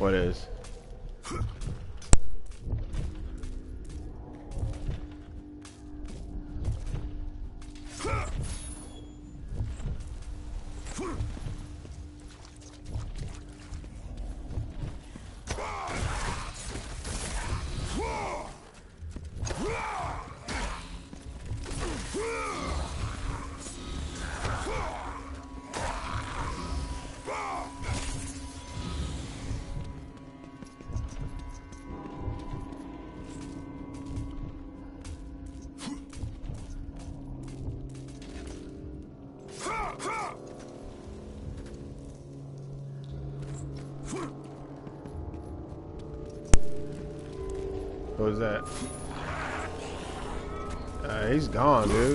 What is? What was that? He's gone, dude.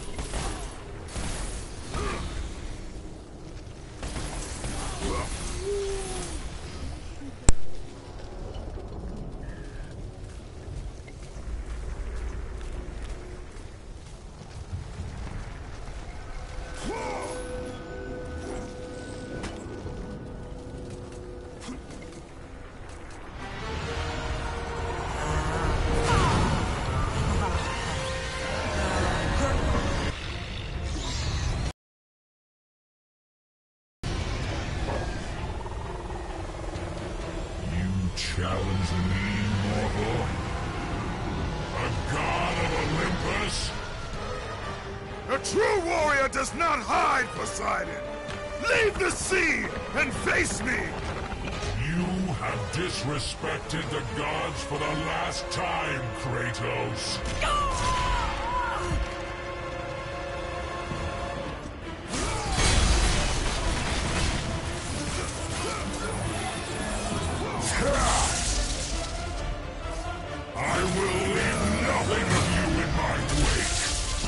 Challenge me, mortal? A god of Olympus? A true warrior does not hide, Poseidon! Leave the sea and face me! You have disrespected the gods for the last time, Kratos. I will leave nothing of you in my wake.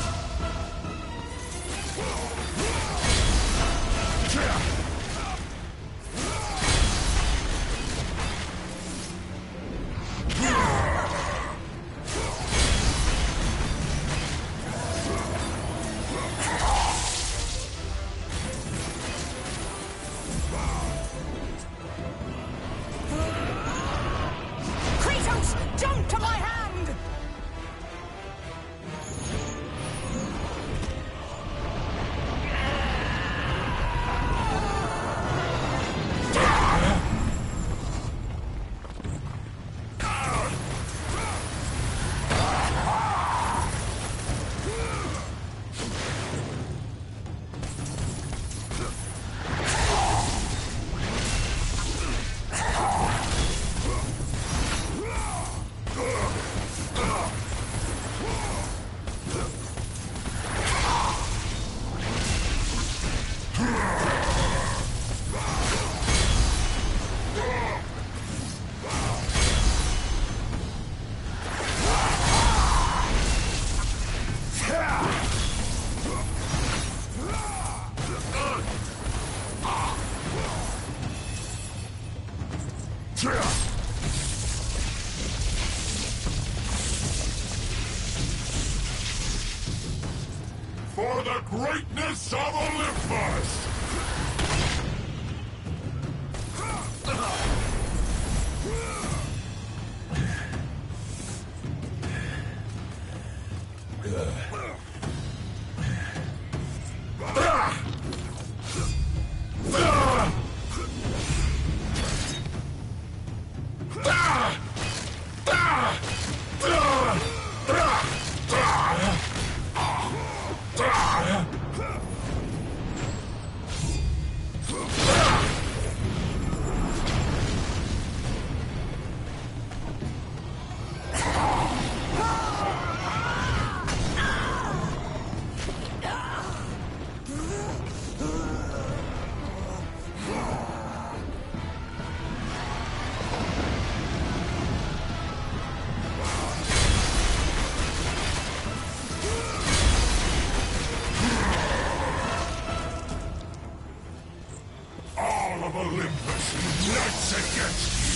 Kratos, jump to my hand! For the greatness of Olympus! All of Olympus unites against you!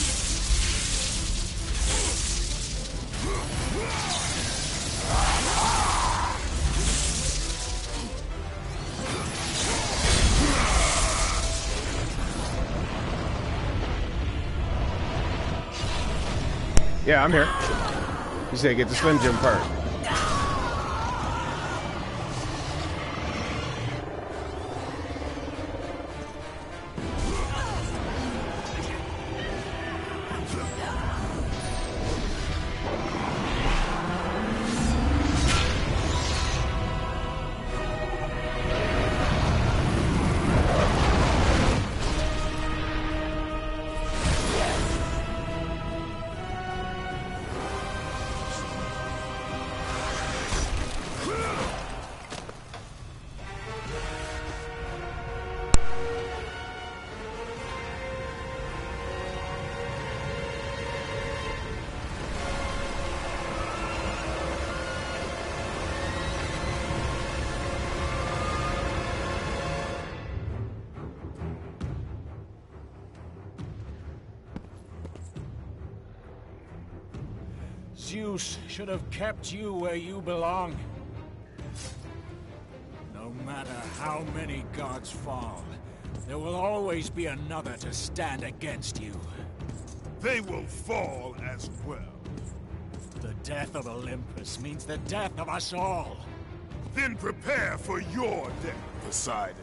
Yeah, I'm here. You said get the Slim Jim part. Zeus should have kept you where you belong. No matter how many gods fall, there will always be another to stand against you. They will fall as well. The death of Olympus means the death of us all. Then prepare for your death, Poseidon.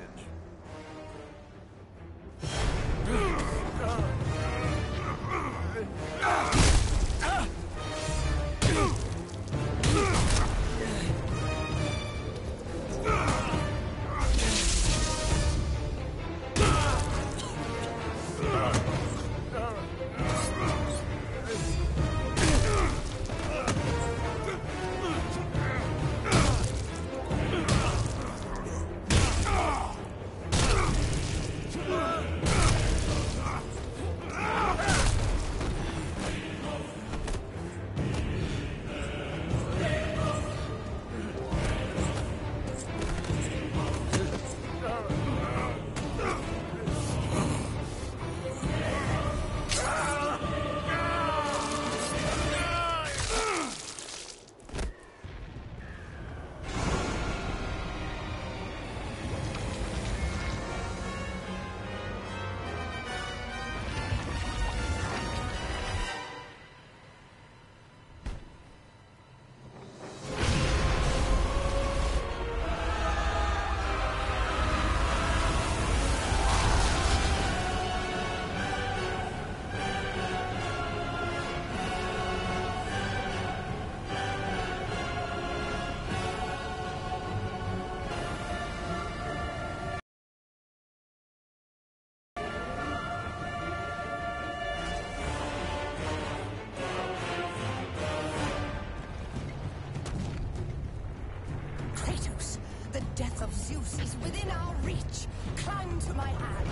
The death of Zeus is within our reach. Climb to my hand.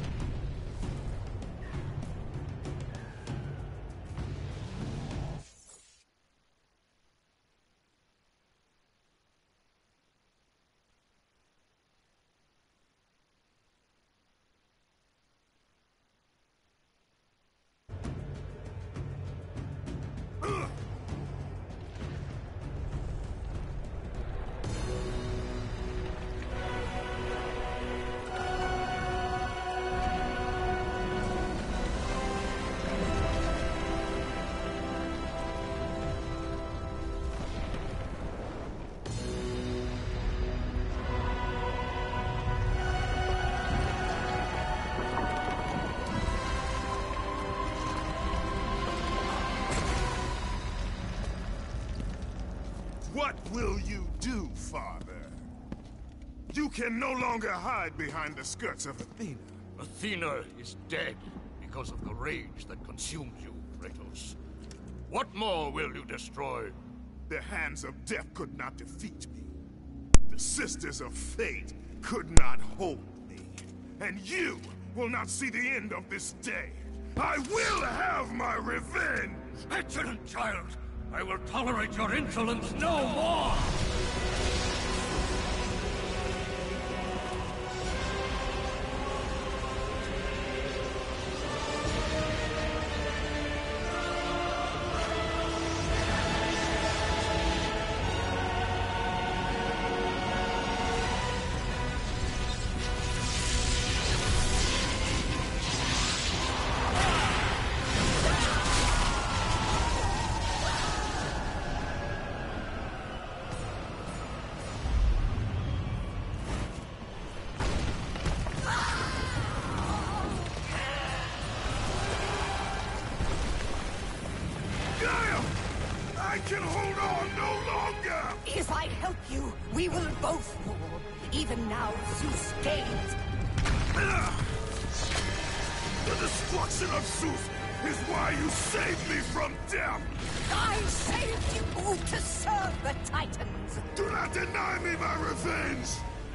What will you do, Father? You can no longer hide behind the skirts of Athena. Athena is dead because of the rage that consumes you, Kratos. What more will you destroy? The hands of death could not defeat me. The Sisters of Fate could not hold me. And you will not see the end of this day. I will have my revenge! Excellent child! I will tolerate your insolence no more! Even now, Zeus gains. The destruction of Zeus is why you saved me from death! I saved you to serve the Titans. Do not deny me my revenge!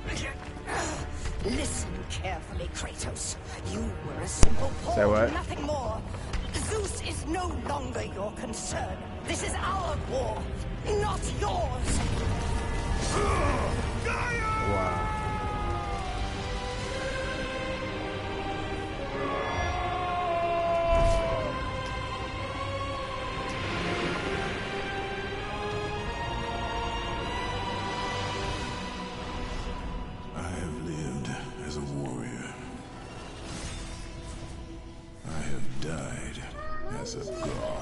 Listen carefully, Kratos. You were a simple Say pawn, what? nothing more. Zeus is no longer your concern. This is our war, not yours. Wow. I have lived as a warrior. I have died as a god.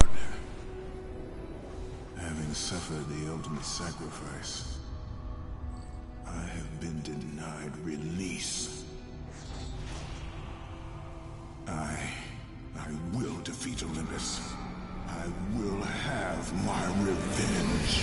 Having suffered the ultimate sacrifice, I have been denied release. I will defeat Olympus. I will have my revenge.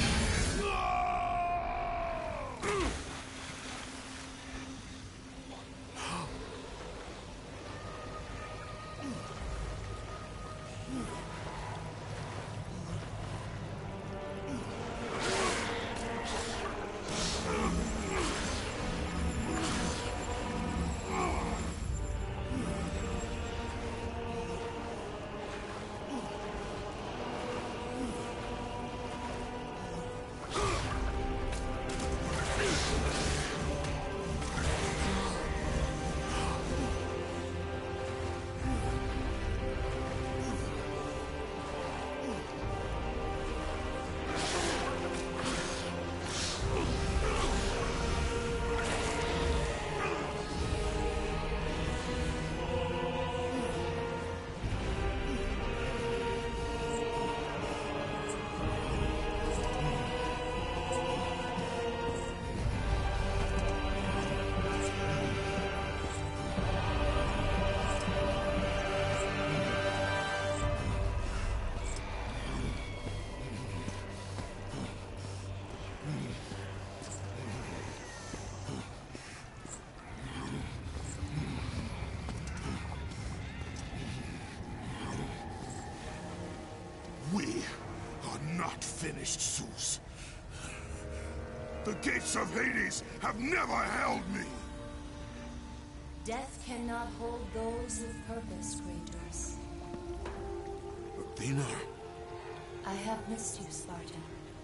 We are not finished, Zeus. The gates of Hades have never held me! Death cannot hold those with purpose, Kratos. Athena, I have missed you, Spartan.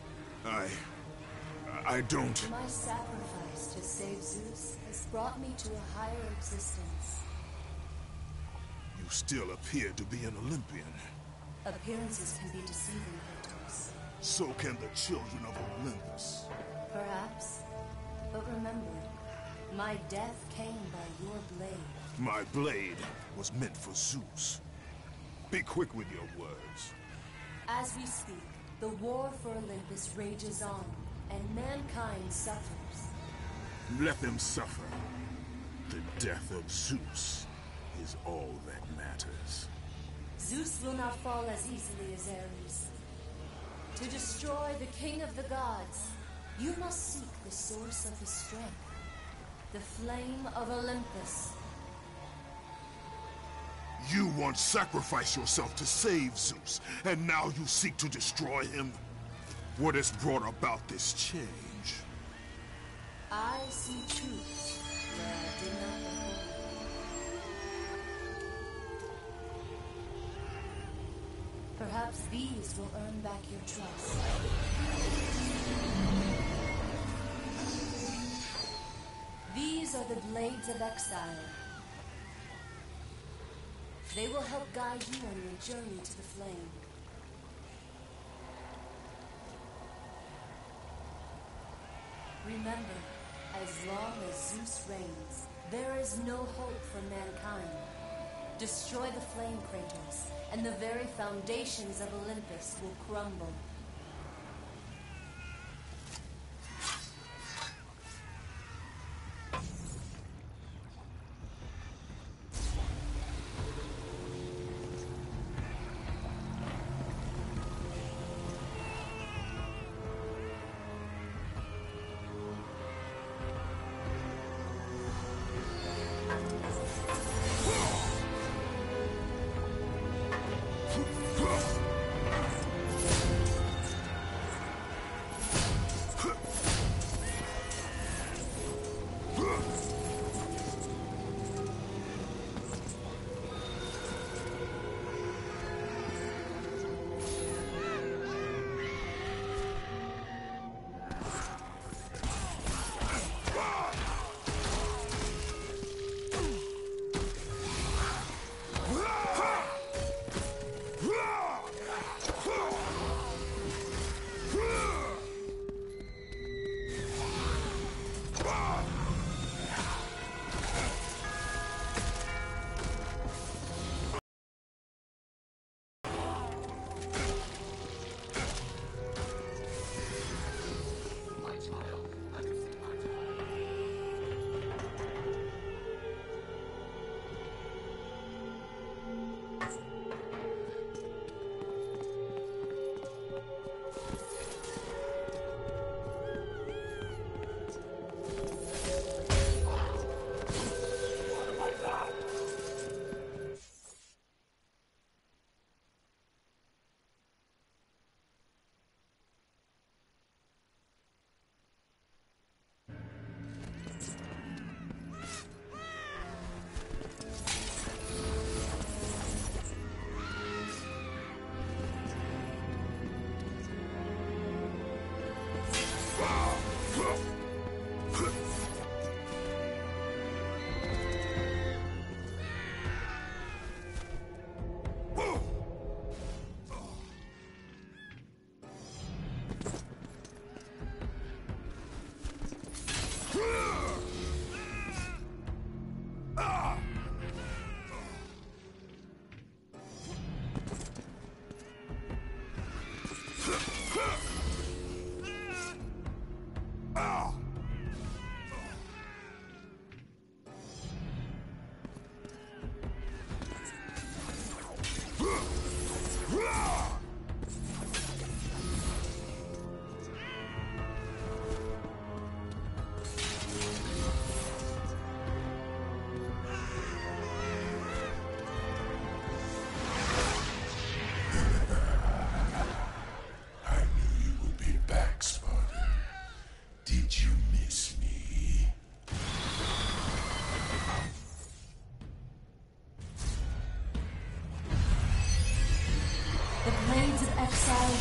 I don't... My sacrifice to save Zeus has brought me to a higher existence. You still appear to be an Olympian. Appearances can be deceiving, Kratos. So can the children of Olympus. Perhaps. But remember, my death came by your blade. My blade was meant for Zeus. Be quick with your words. As we speak, the war for Olympus rages on, and mankind suffers. Let them suffer. The death of Zeus is all that matters. Zeus will not fall as easily as Ares. To destroy the king of the gods, you must seek the source of his strength, the flame of Olympus. You once sacrificed yourself to save Zeus, and now you seek to destroy him? What has brought about this change? I see truths where I did not before. Perhaps these will earn back your trust. These are the Blades of Exile. They will help guide you on your journey to the flame. Remember, as long as Zeus reigns, there is no hope for mankind. Destroy the flame, Kratos, and the very foundations of Olympus will crumble.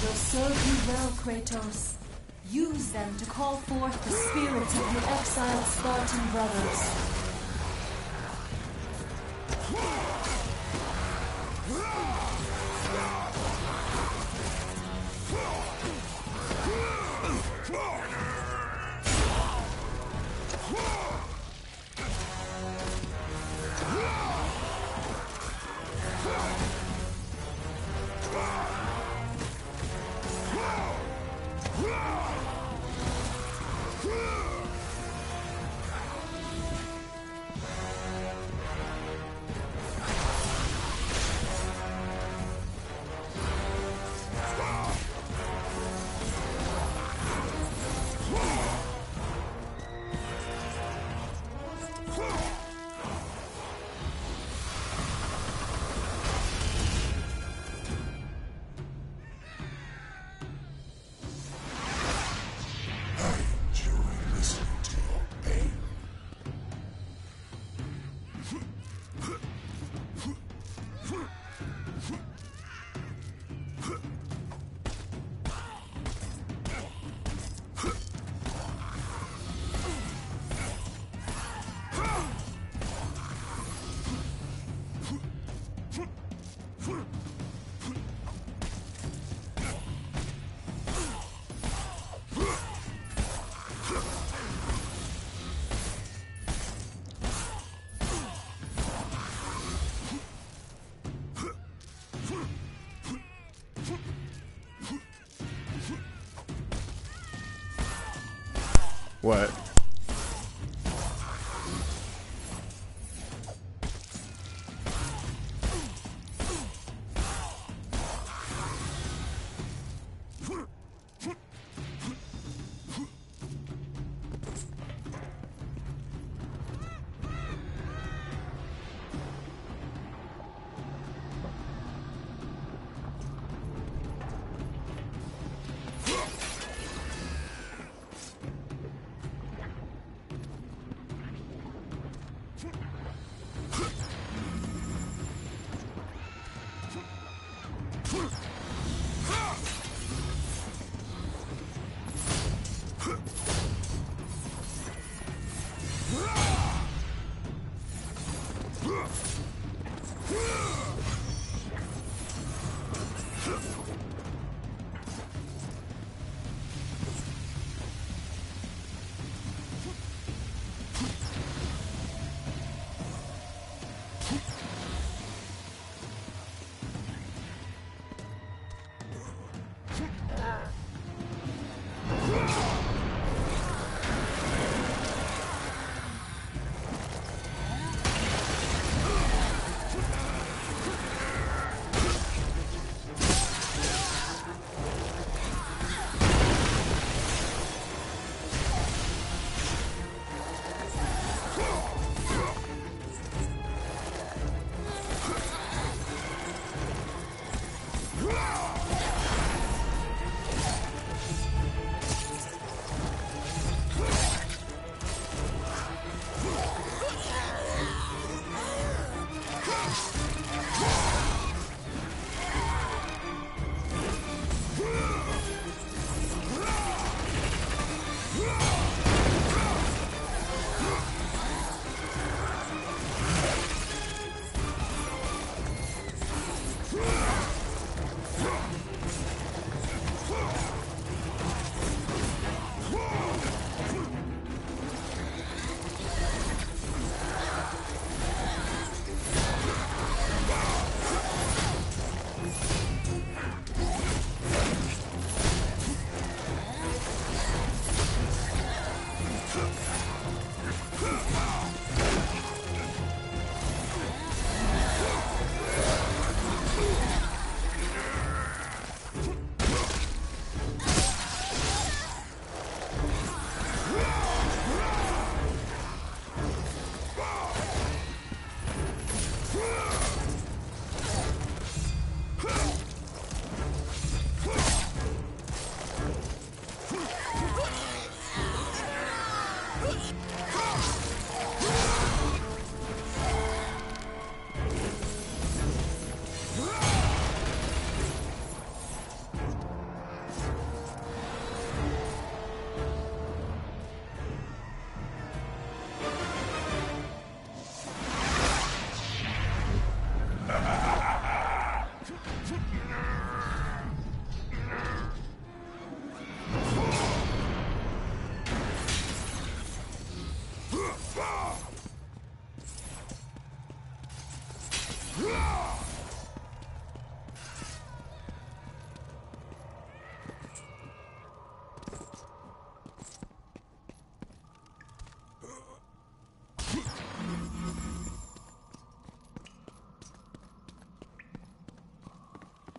will serve you well, Kratos. Use them to call forth the spirits of your exiled Spartan brothers. What?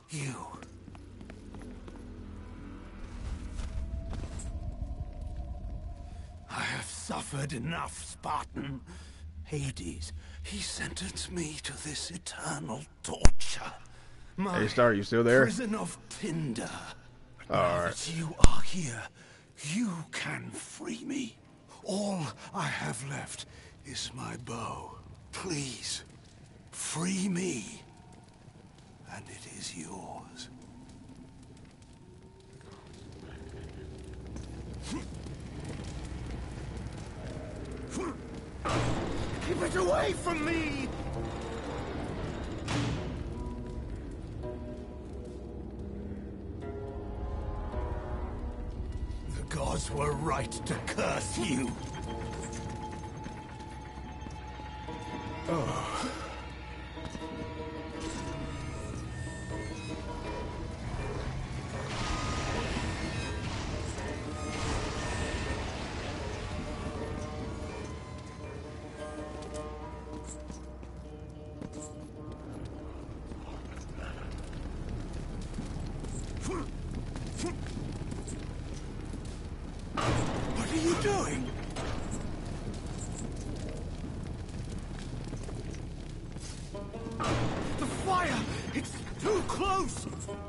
You. I have suffered enough, Spartan. Hades, he sentenced me to this eternal torture. My Hey, Star, you still there? prison of Tinder. But All now right. that you are here, you can free me. All I have left is my bow. Please, free me, and it is yours. Keep it away from me! The gods were right to curse you. Oh. What are you doing? The fire! It's too close!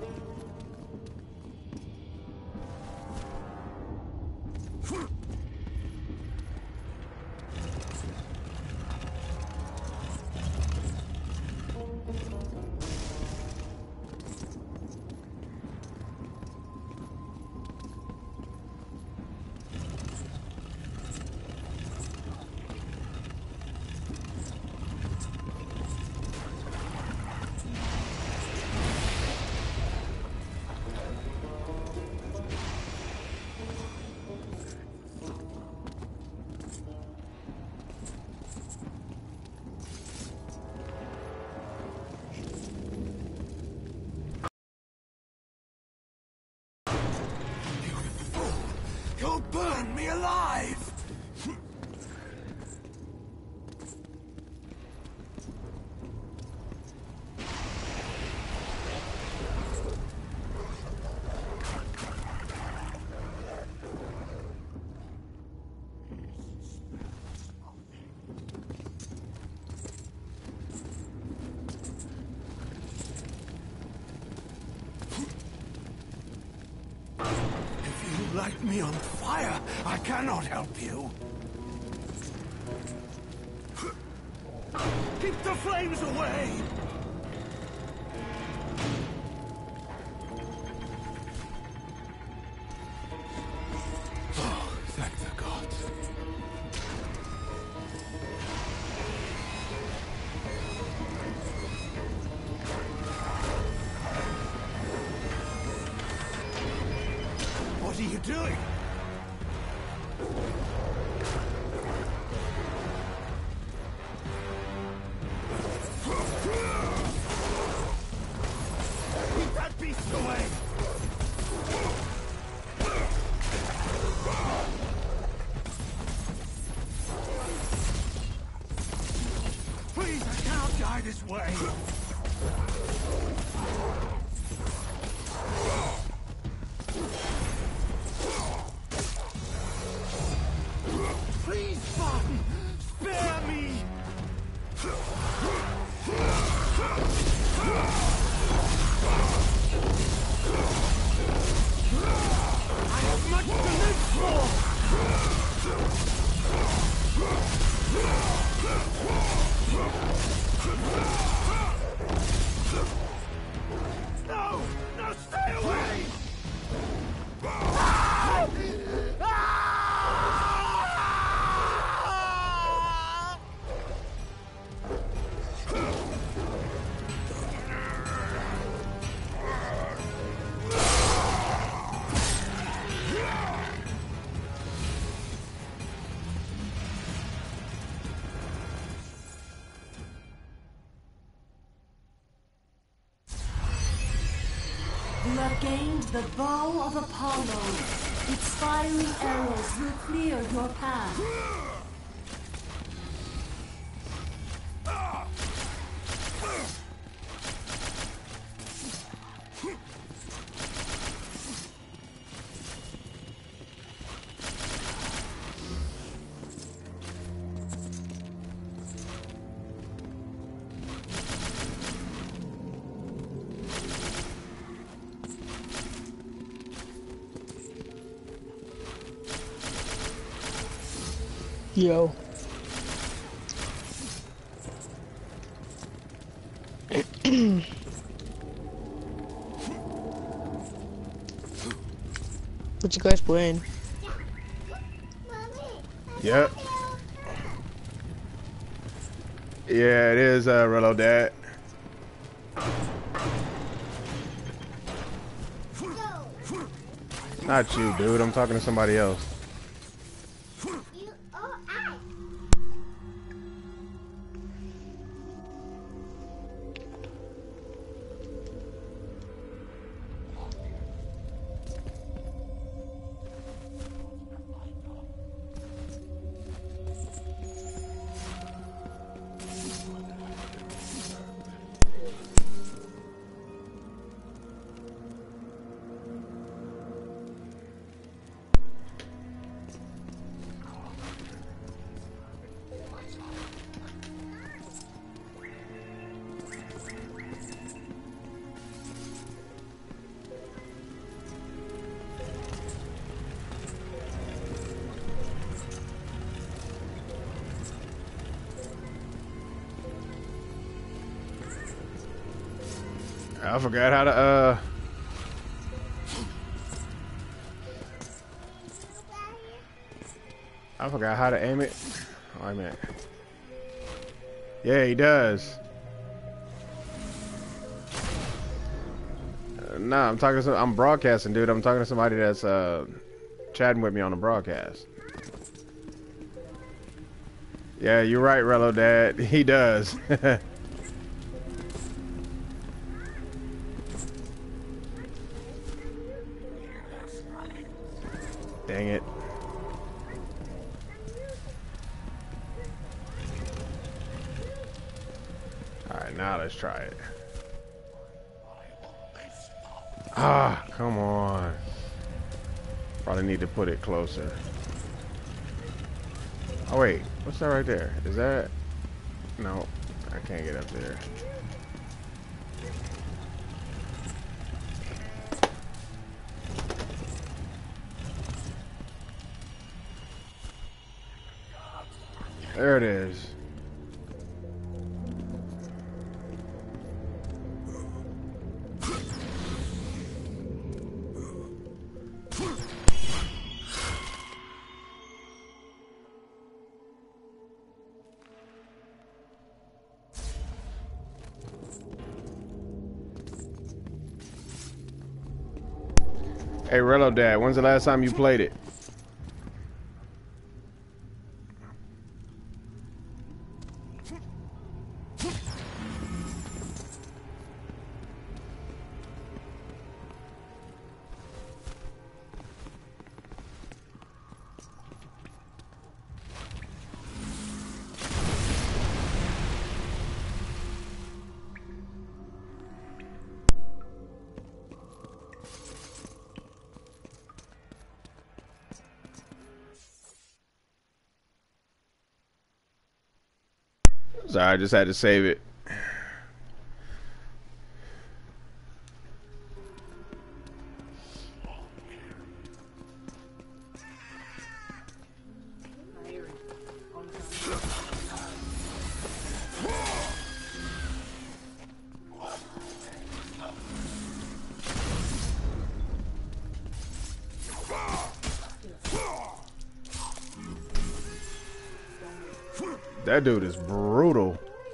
You'll burn me alive! Light me on fire! I cannot help you! Keep the flames away! Oh, thank the gods. What are you doing? Keep that beast away! Please, I cannot die this way! Please, Spartan, spare me! I have much to live for! No! No, stay away! You have gained the Bow of Apollo. Its fiery arrows will clear your path. Yo. What you guys playing? Yep. Yeah, it is, Rello Dad. Not you, dude. I'm talking to somebody else. I forgot how to, I forgot how to aim it. Oh, wait a minute. Yeah, he does. Nah, I'm talking to I'm broadcasting, dude. I'm talking to somebody that's chatting with me on the broadcast. Yeah, you're right, Rello Dad. He does. Dang it. Alright, now let's try it. Ah, come on. Probably need to put it closer. Oh wait, what's that right there? Is that... No, I can't get up there. There it is. Hey, Rello Dad, when's the last time you played it? Sorry, I just had to save it. That dude is brutal.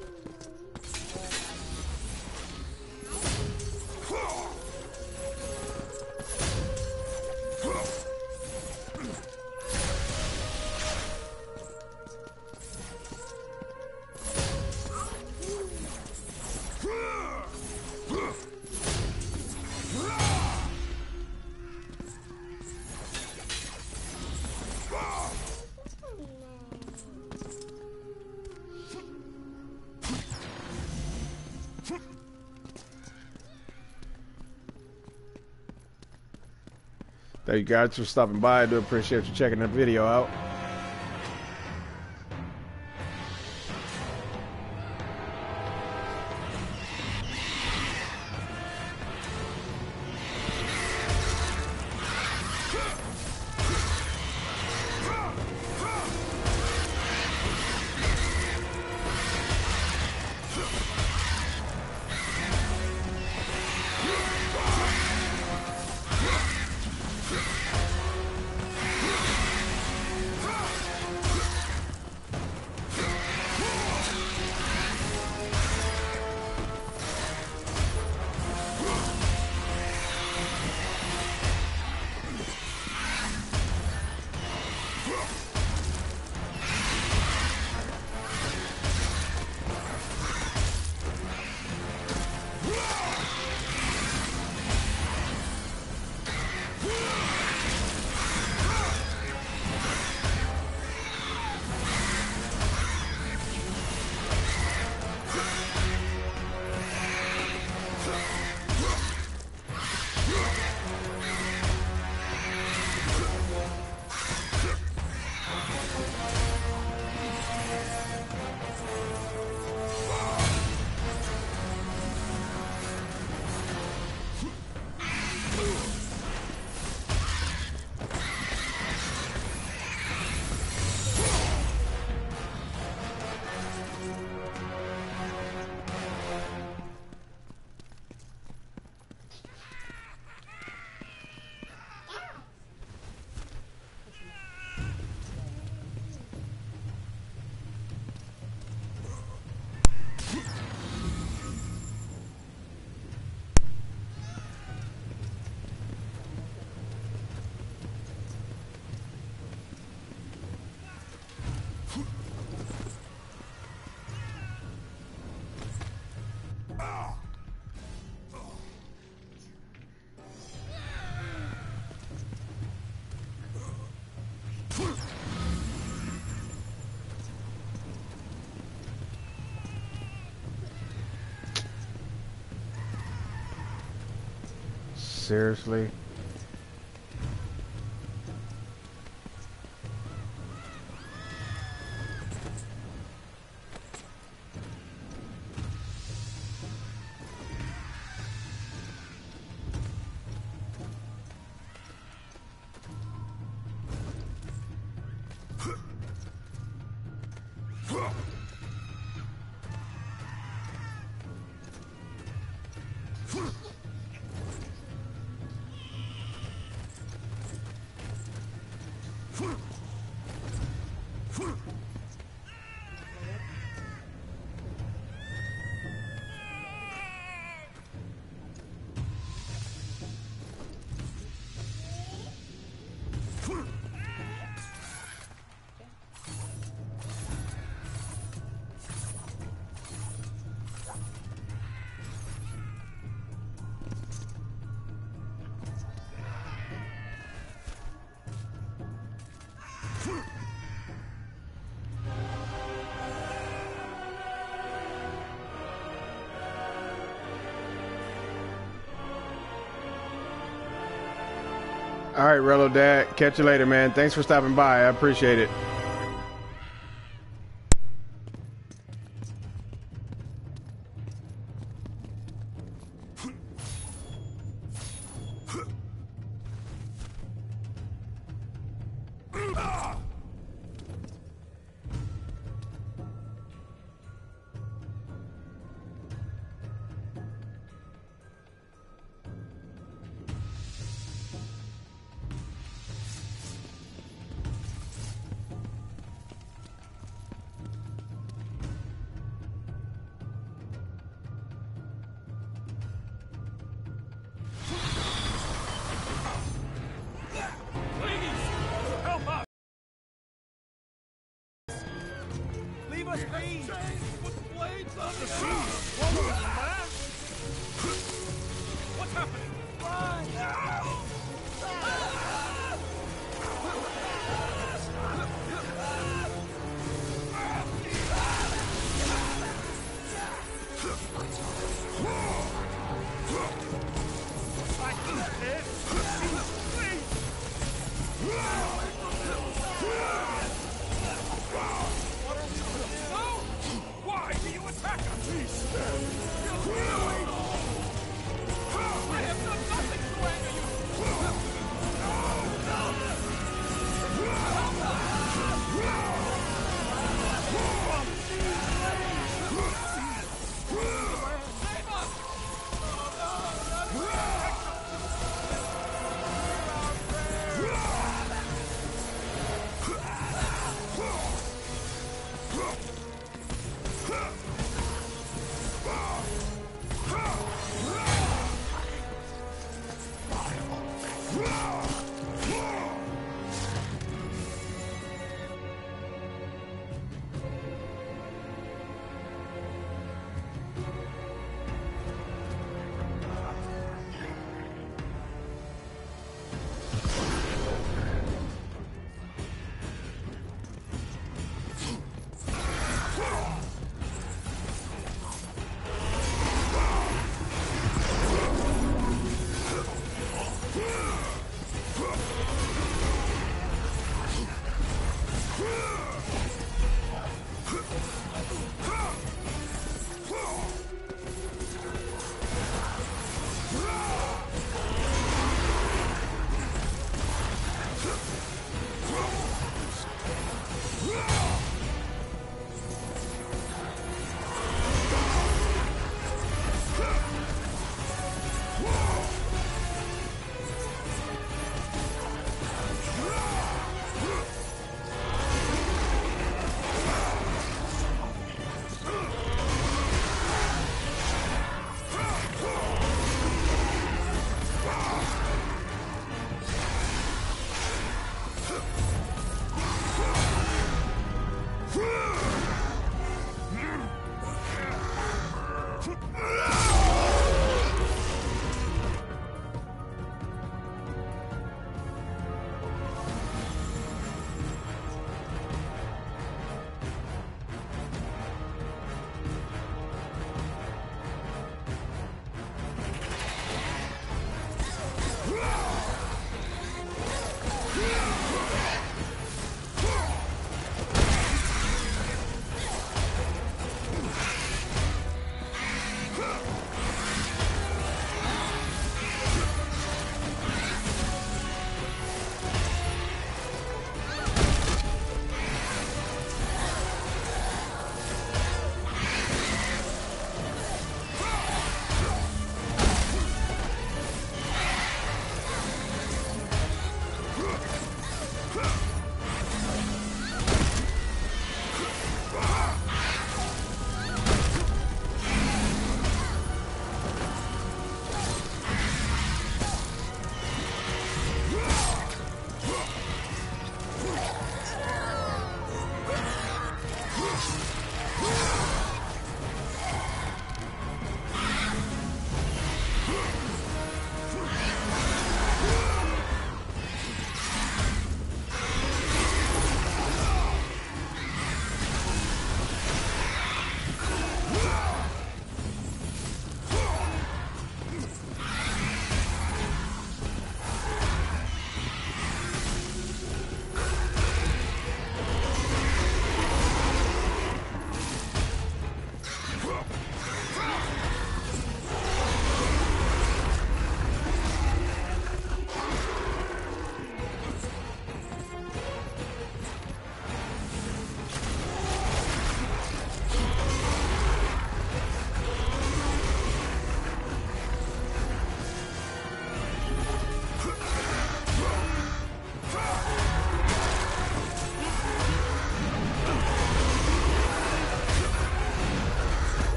Thank you guys for stopping by. I do appreciate you checking the video out. seriously? All right, Rello Dad. Catch you later, man. Thanks for stopping by. I appreciate it.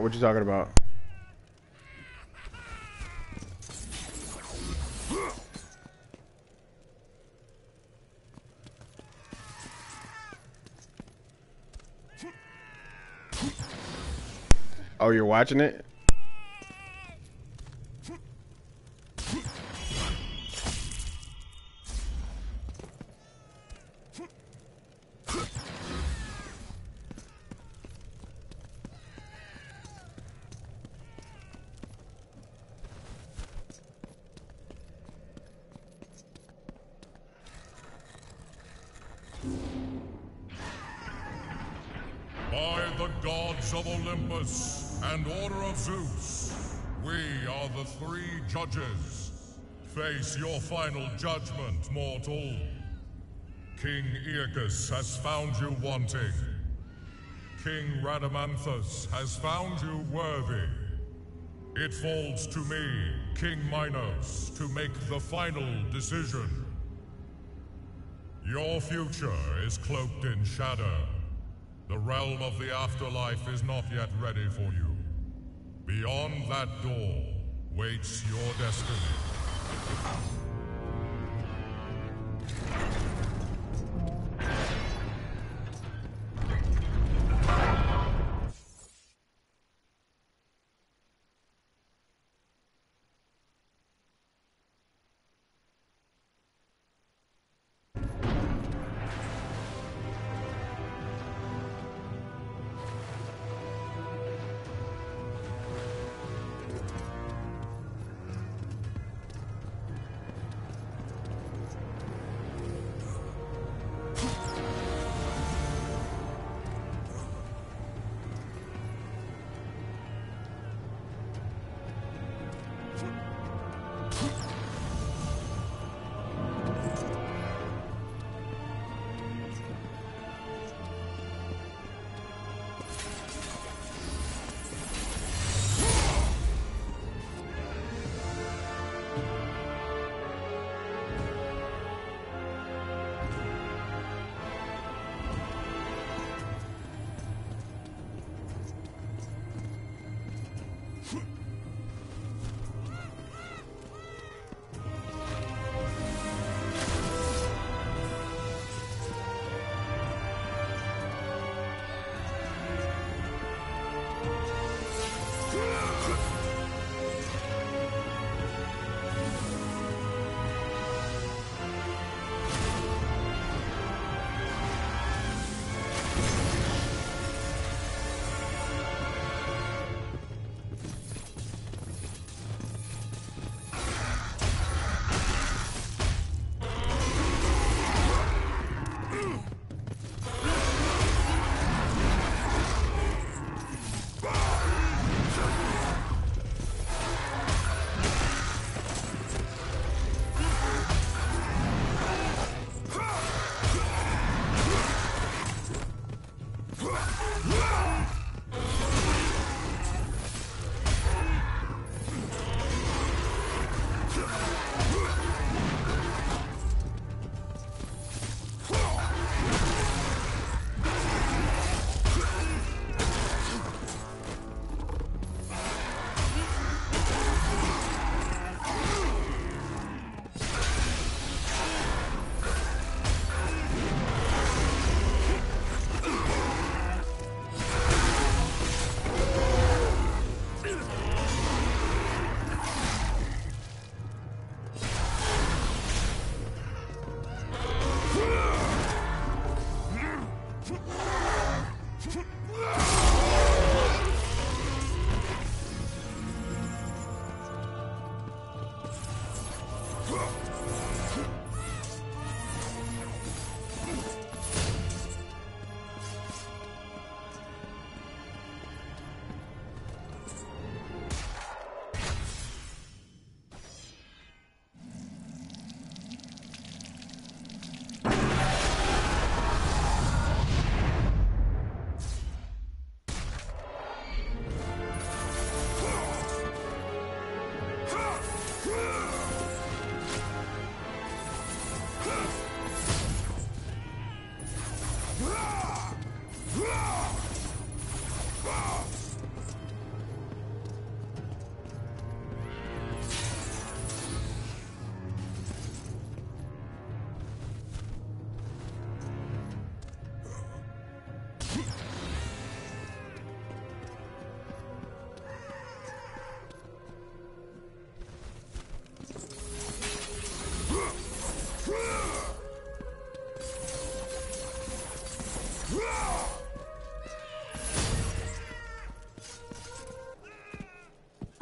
What you talking about? Oh, you're watching it? By the gods of Olympus and Order of Zeus, we are the three judges. Face your final judgment, mortal. King Aeacus has found you wanting. King Rhadamanthus has found you worthy. It falls to me, King Minos, to make the final decision. Your future is cloaked in shadow. The realm of the afterlife is not yet ready for you. Beyond that door waits your destiny.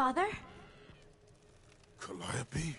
father? Calliope?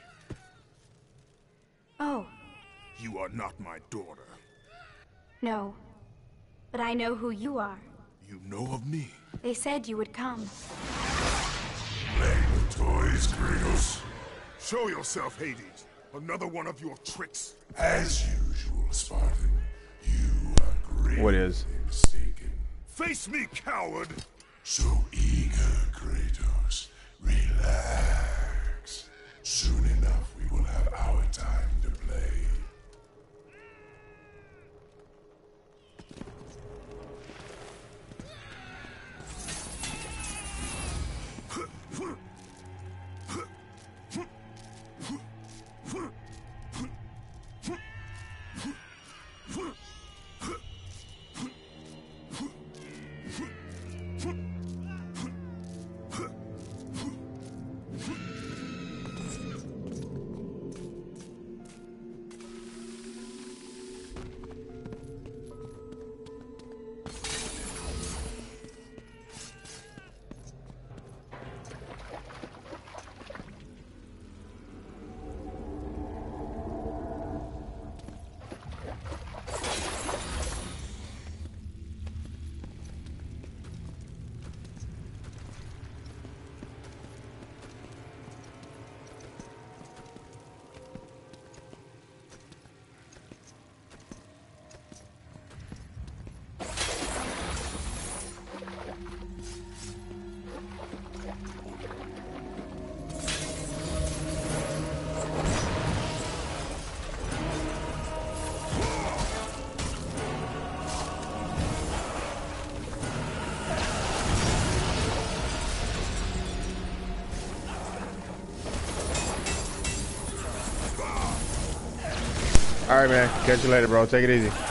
Oh, You are not my daughter. no. But I know who you are. You know of me. They said you would come. Play with toys, Kratos. Show yourself, Hades. Another one of your tricks. As usual, Spartan. You are greatly What is? mistaken. Face me, coward! So eager, Kratos. Relax. Soon enough, we will have our time to play. All right, man. Catch you later, bro. Take it easy.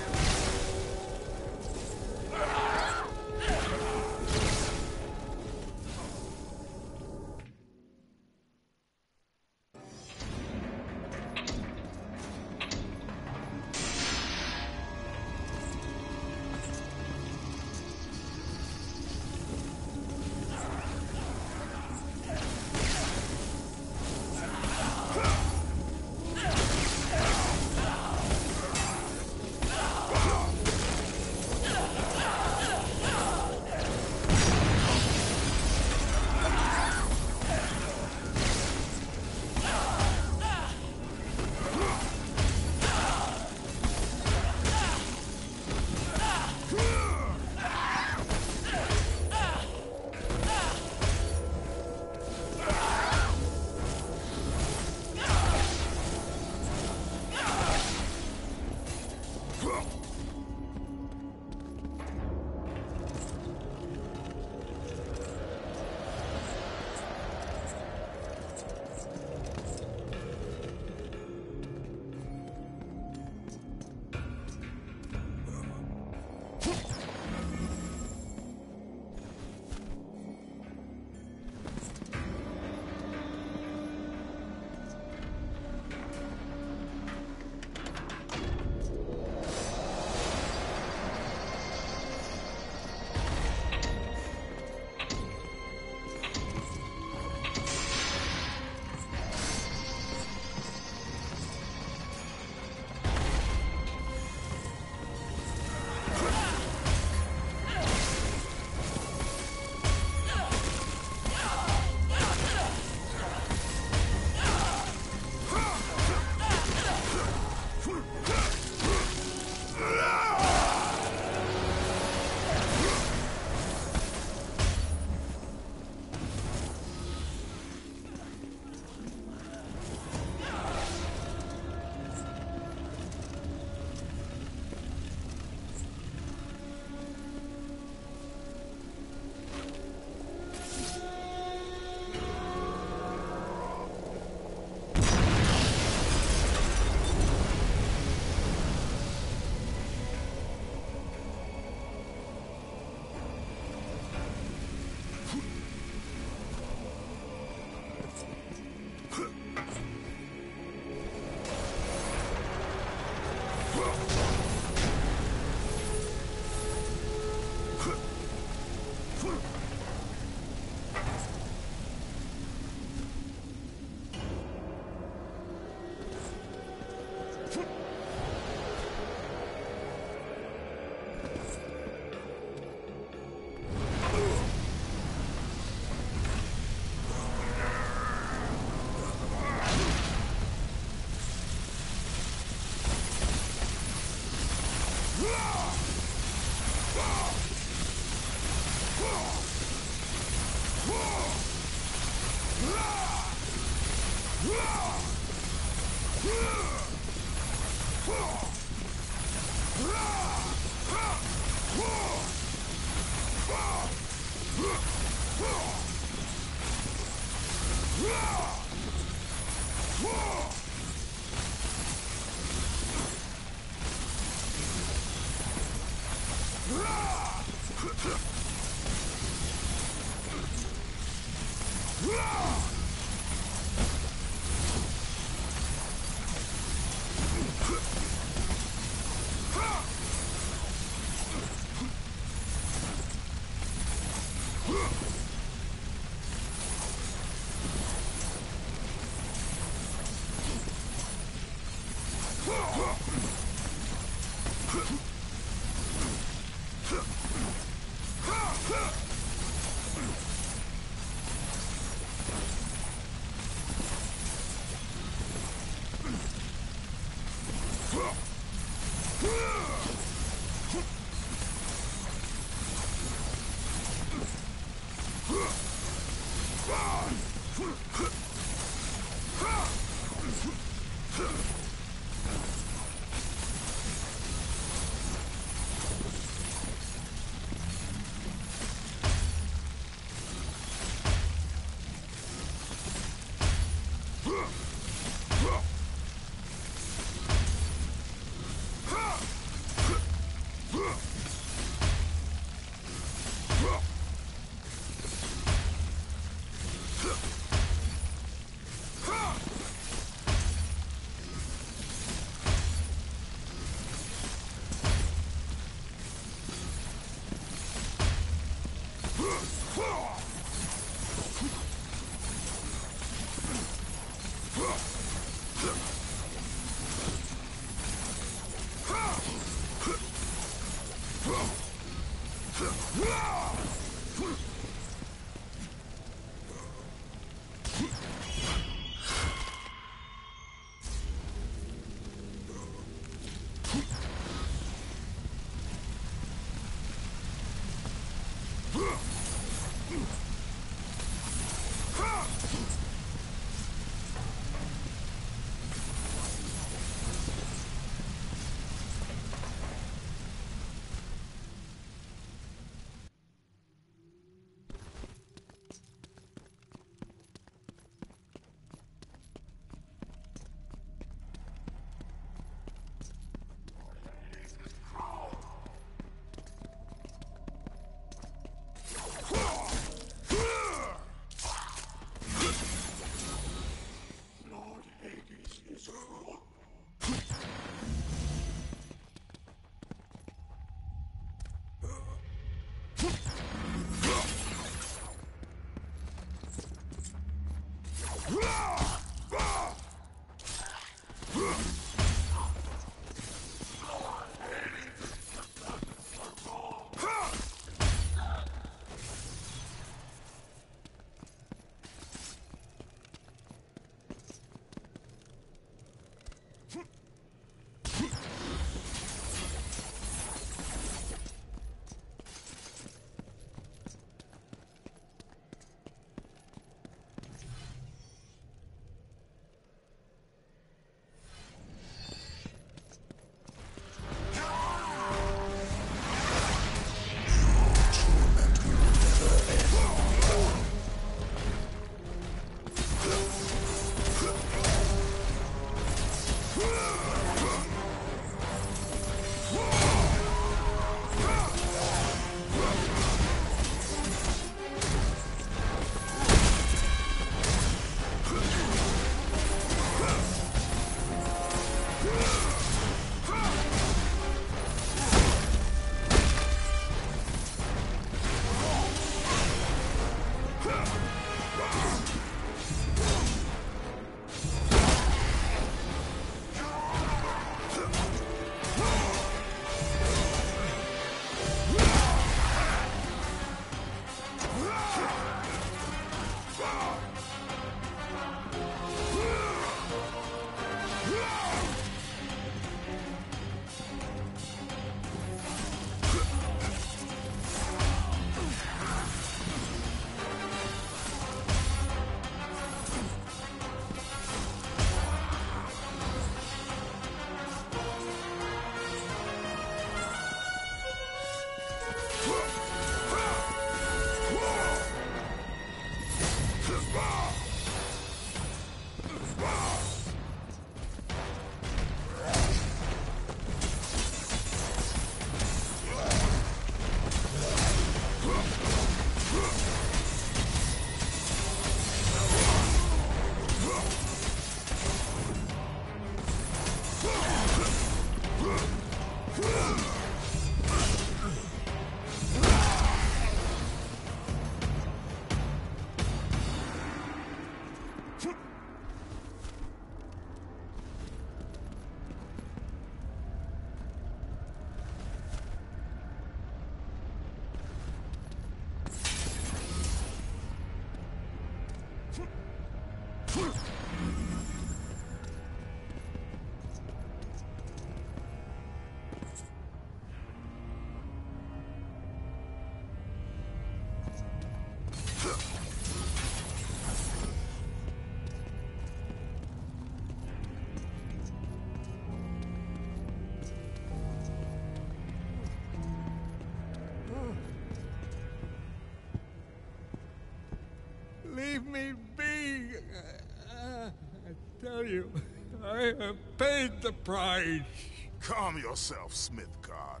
leave me be. I tell you, I have paid the price. Calm yourself, Smith God.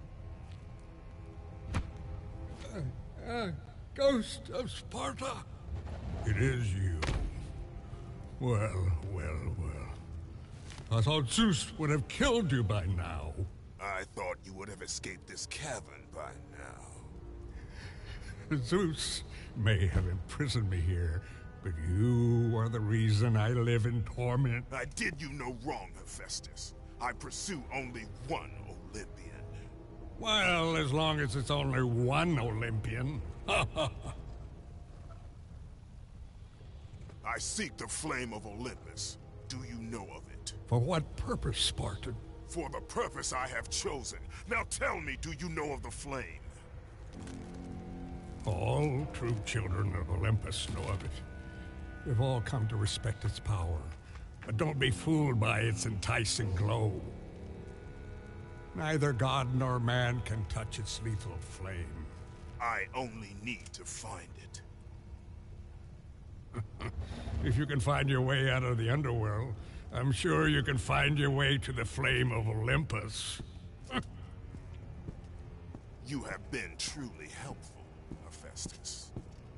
Ghost of Sparta. It is you. Well, well, well. I thought Zeus would have killed you by now. I thought you would have escaped this cavern by now. Zeus may have imprisoned me here, but you are the reason I live in torment. I did you no wrong, Hephaestus. I pursue only one Olympian. Well, as long as it's only one Olympian. I seek the flame of Olympus. Do you know of it? For what purpose, Spartan? For the purpose I have chosen. Now tell me, do you know of the flame? All true children of Olympus know of it. We've all come to respect its power, but don't be fooled by its enticing glow. Neither god nor man can touch its lethal flame. I only need to find it. If you can find your way out of the underworld, I'm sure you can find your way to the flame of Olympus. You have been truly helpful, Hephaestus.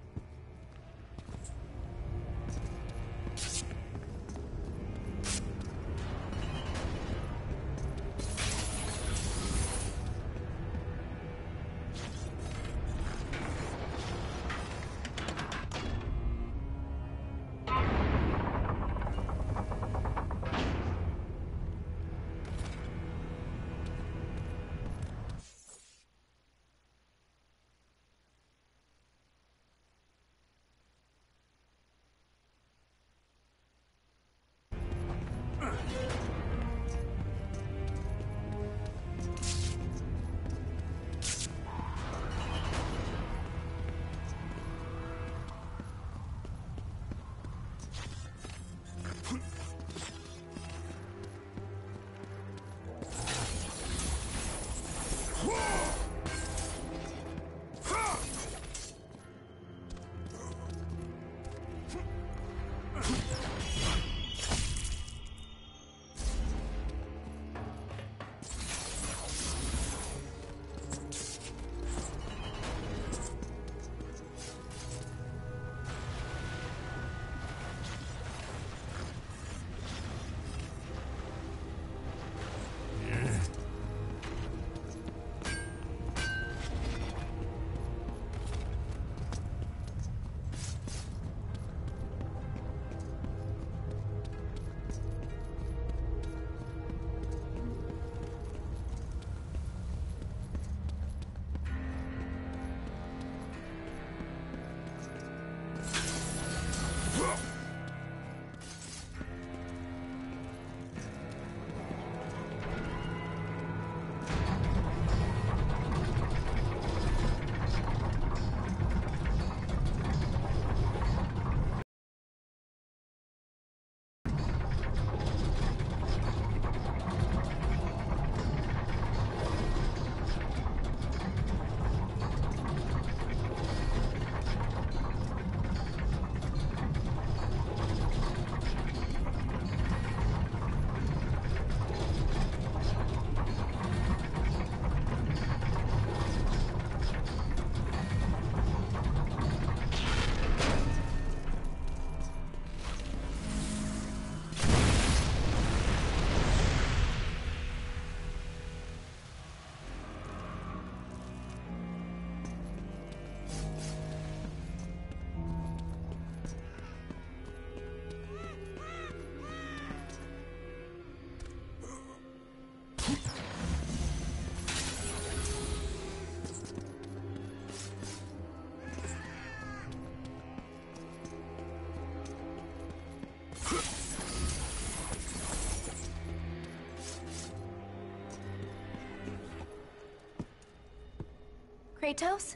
Kratos?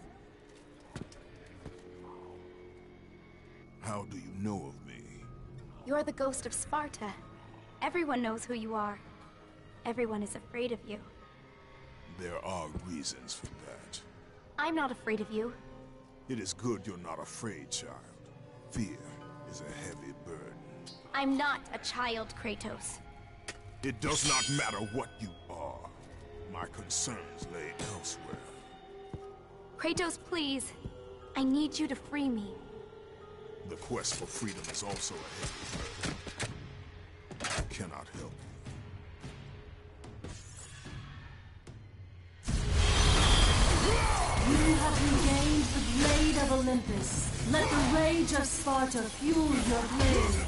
How do you know of me? You're the ghost of Sparta. Everyone knows who you are. Everyone is afraid of you. There are reasons for that. I'm not afraid of you. It is good you're not afraid, child. Fear is a heavy burden. I'm not a child, Kratos. It does not matter what you are. My concerns lay elsewhere. Kratos, please. I need you to free me. The quest for freedom is also a heavy burden. I cannot help you. You have regained the blade of Olympus. Let the rage of Sparta fuel your blade.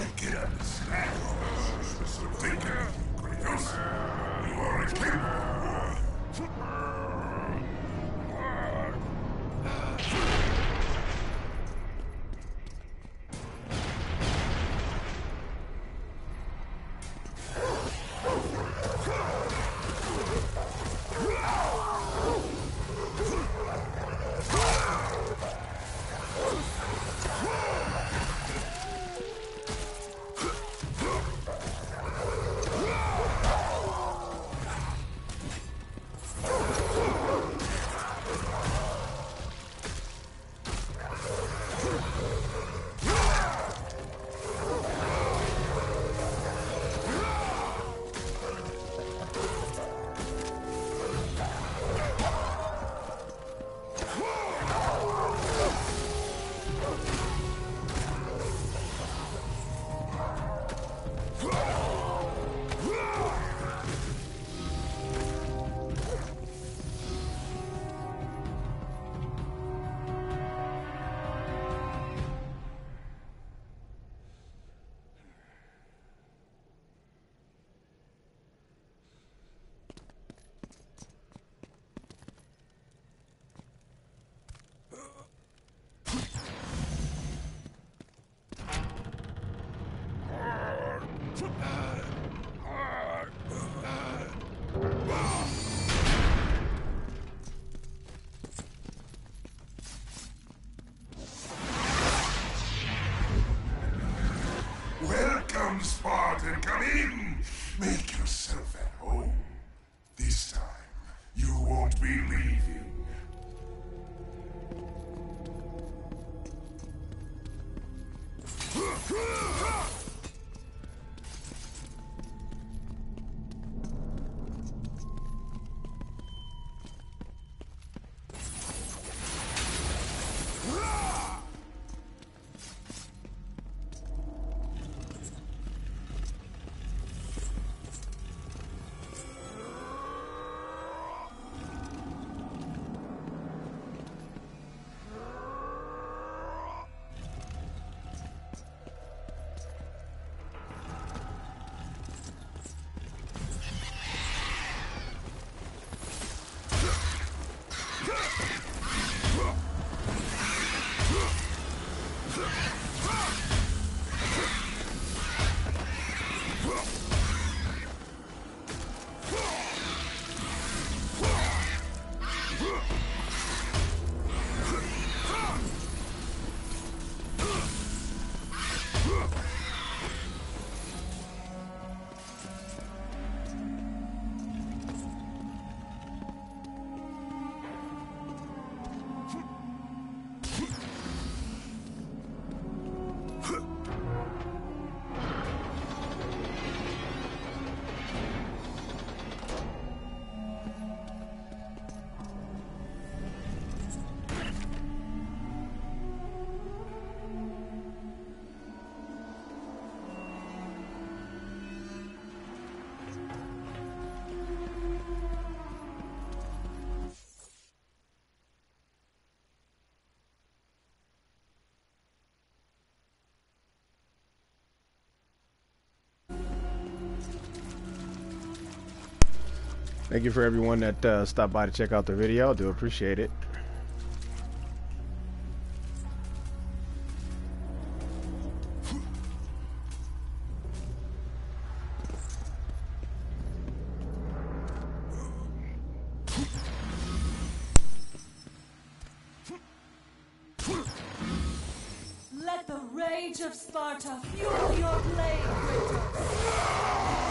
Get up and slack off. So take care, Kratos. You are a king. Welcome, Spartan. Come in. Make yourself at home. This time, you won't be leaving. Thank you for everyone that stopped by to check out the video. I do appreciate it. Let the rage of Sparta fuel your blade, Kratos.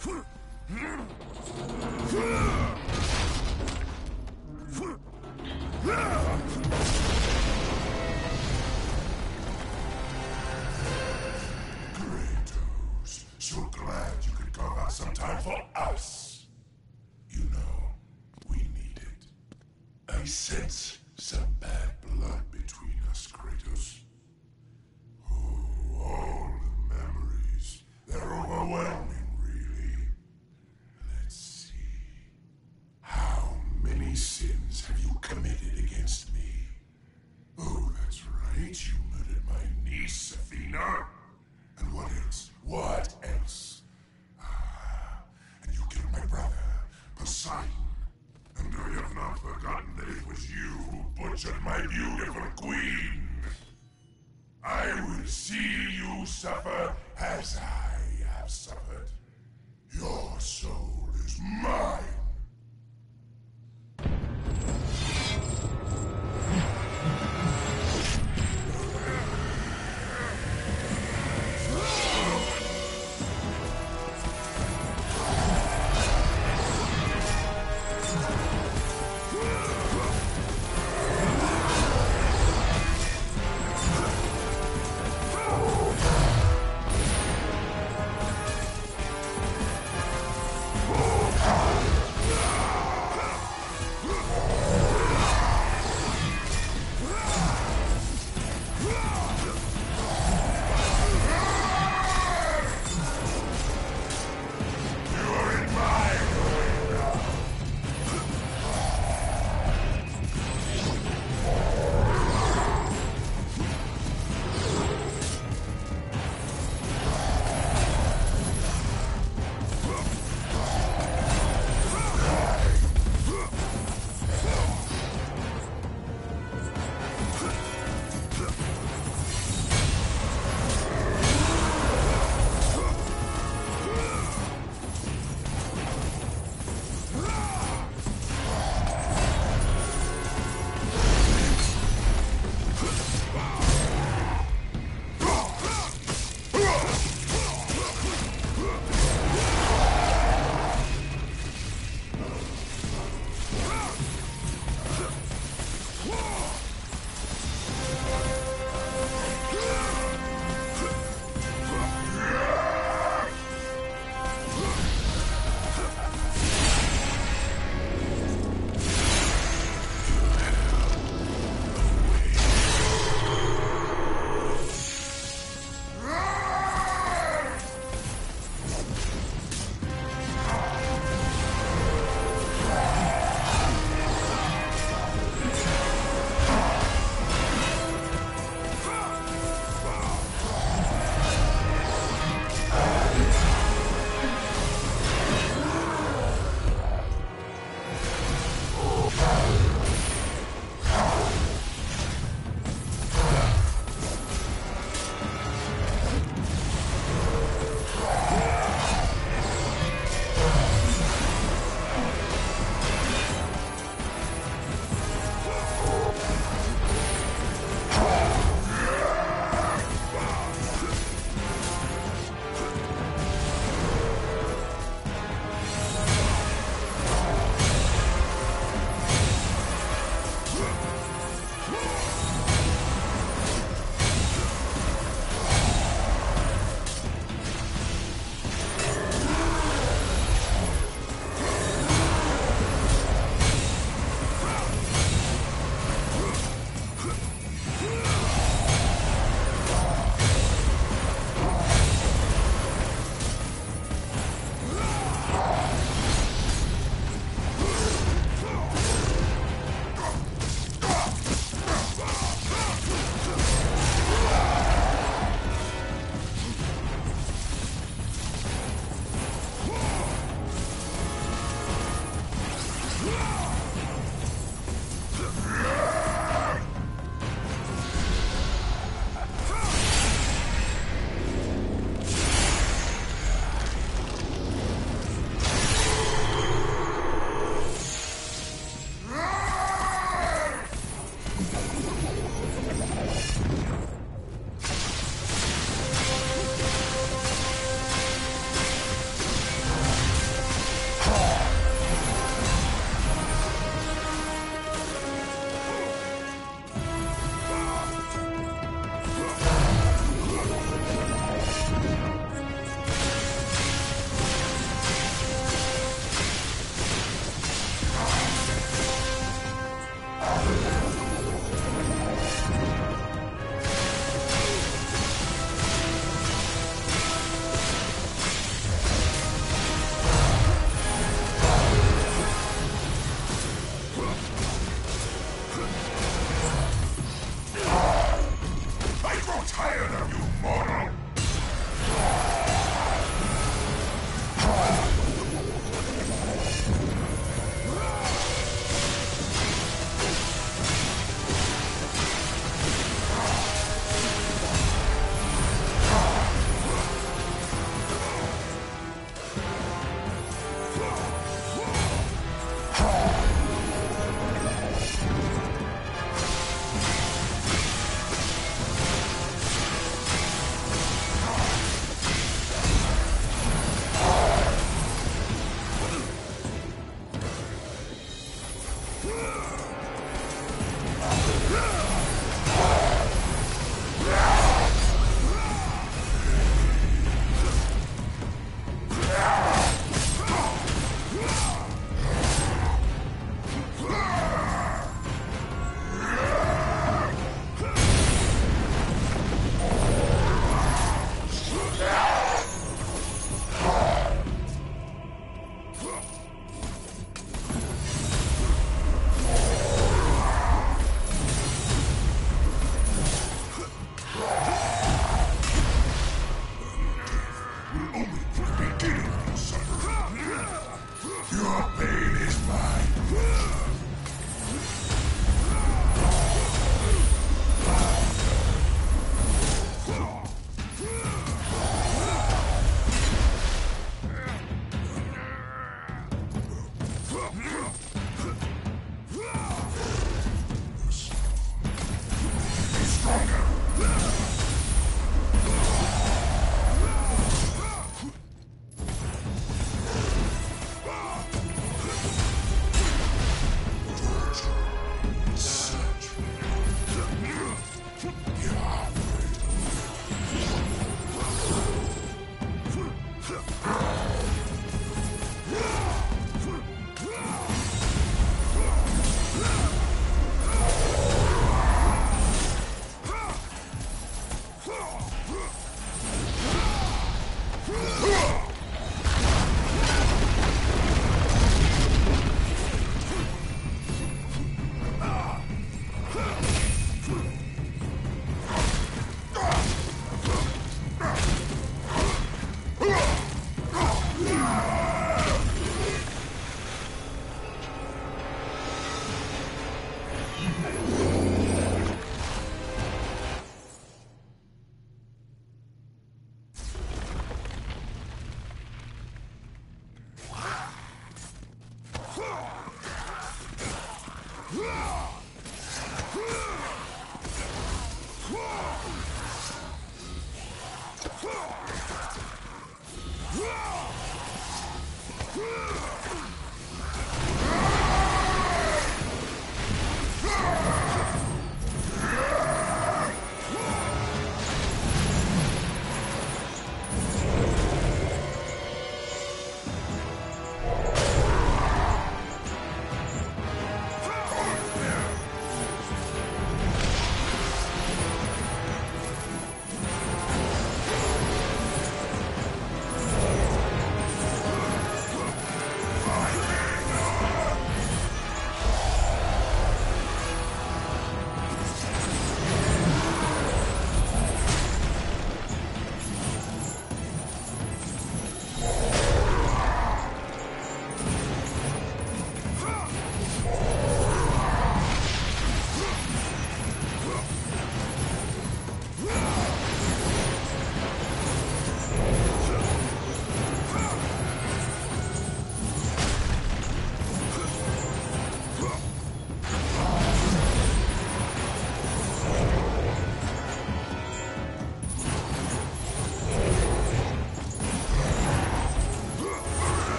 Kratos, so glad you could carve out some time for us. You know, we need it. I sense some bad blood between us, Kratos. Oh, all the memories. They're overwhelming, really. Let's see. How many sins have you committed against me? Oh, that's right. You murdered my niece, Athena. And what else? What else? Ah, and you killed my brother, Poseidon. And I have not forgotten that it was you who butchered my beautiful queen. I will see you suffer as I have suffered. Your soul is mine. grow tired of you, mortal!